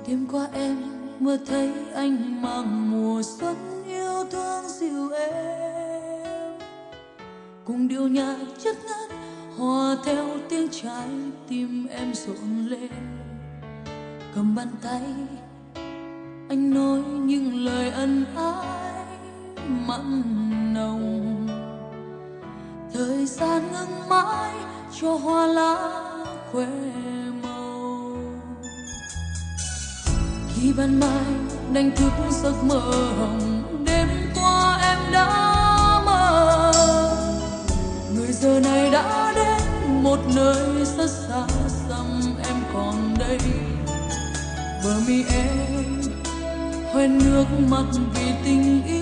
Đêm qua em mơ thấy anh mang mùa xuân yêu thương dịu êm, cùng điệu nhạc chất ngất hòa theo tiếng trái tim em rộn lên. Cầm bàn tay anh nói những lời ân ái mặn nồng, thời gian ngừng mãi cho hoa lá khoe màu. Khi ban mai đánh thức giấc mơ hồng, đêm qua em đã mơ, người giờ này đã đến một nơi rất xa xăm. Em còn đây, bờ mi em hoen nước mắt vì tình yêu.